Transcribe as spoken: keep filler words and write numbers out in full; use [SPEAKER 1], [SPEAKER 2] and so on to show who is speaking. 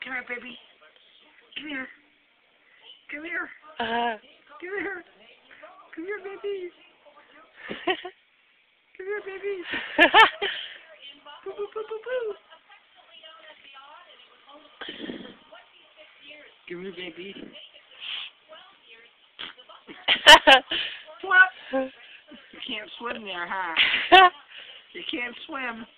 [SPEAKER 1] Come here, baby. Come here. Come here.
[SPEAKER 2] Uh.
[SPEAKER 1] Come here. Come here, baby. Come here, baby. Boo, boo, boo, boo, boo. Come here, baby. What? You can't swim there, huh? You can't swim.